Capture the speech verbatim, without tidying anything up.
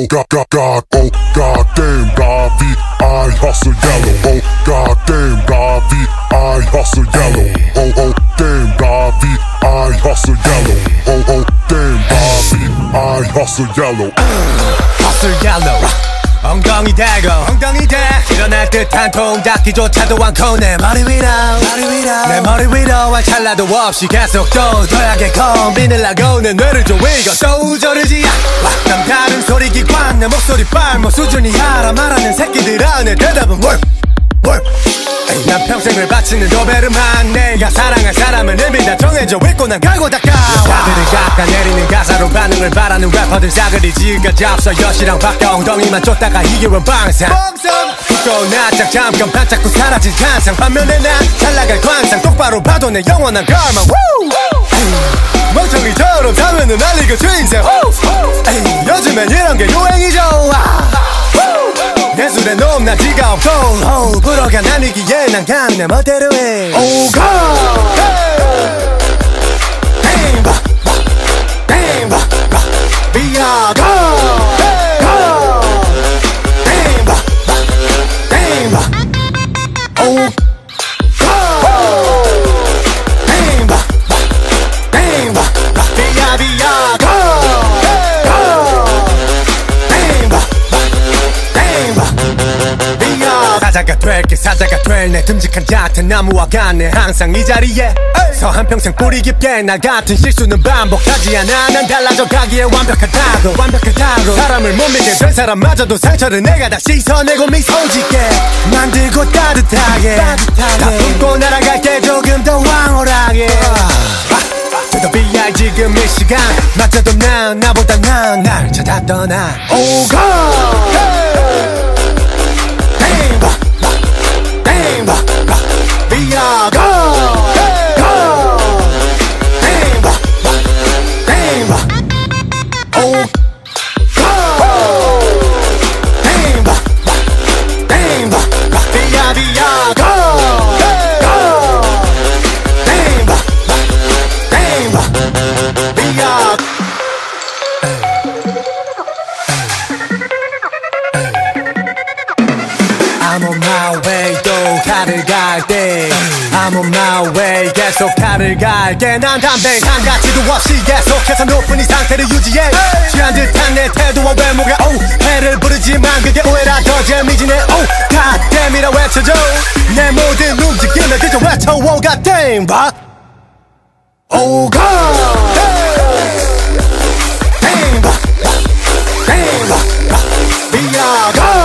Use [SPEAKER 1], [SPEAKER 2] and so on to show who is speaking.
[SPEAKER 1] God, God, God, oh God damn, Ravi, I hustle yellow. Oh God damn, Ravi, I hustle yellow. Oh oh damn, Ravi, I hustle yellow. Oh oh damn, Ravi, I hustle yellow.
[SPEAKER 2] Hustle yellow. 엉덩이 대고 엉덩이 대 일어날 듯한 통닭기조차도 않고 내 머리 위로 머리 위로 내 머리 위로와 찰나도 없이 계속 또 더하게 고민을 하고 내 뇌를 조이고 또 저르지 남다른 소리 기관 내 목소리 빨모 수준이 하라 말하는 새끼들아 내 대답은 뭘 뭘 난 평생을 바치는 도베르만 내가 사랑할 사람은 이미 다 정해져 있고 난 갈고 닦아 여자들을 깎아내리는 가사로 반응을 바라는 래퍼들 싸그리 지금까지 앞서 여시랑 바뀌어 엉덩이만 쫓다가 이게 웬 방상 또 나짝 잠깐 반짝고 사라진 환상 반면에 난 잘나갈 관상 똑바로 봐도 내 영원한 갈망 멍청이처럼 살면은 날리고 주인생 요즘엔 이런 게 유행이죠 예술의 높낮이가 없고 불어가 나뉘기에 난 그냥 내 멋대로 해 Oh God Bang ba Bang ba Be a God Bang ba Bang ba Oh God Bang ba Bang ba Be a be a God 사자가 될게 사자가 될 내 듬직한 얕은 나무와 같네 항상 이 자리에 서 한평생 뿌리 깊게 나 같은 실수는 반복하지 않아 난 달라져 가기에 완벽하다고 완벽하다고 사람을 못 믿게 된 사람마저도 상처를 내가 다 씻어내고 미소 짓게 만들고 따뜻하게 다 품고 날아갈게 조금 더 황홀하게 To the 비 아이 지금 이 시간 맞춰도 난 나보다 나은 날 찾아 떠나 Oh God Bang ba Bang ba Be a God Bang ba Bang ba Oh God Bang ba Bang ba Be a be a God Bang ba Bang ba Be a I'm on my way 또 가를 갈때 I'm on my way 계속 가를 갈게 난 담배 한 가지도 없이 계속해서 높은 이 상태를 유지해 취한 듯한 내 태도와 외모가 oh 해를 부르지만 그게 오해라 더 재미지네 oh God damn이라 외쳐줘 내 모든 움직임을 그저 외쳐 oh God damn but oh God Bang ba Bang ba Be a God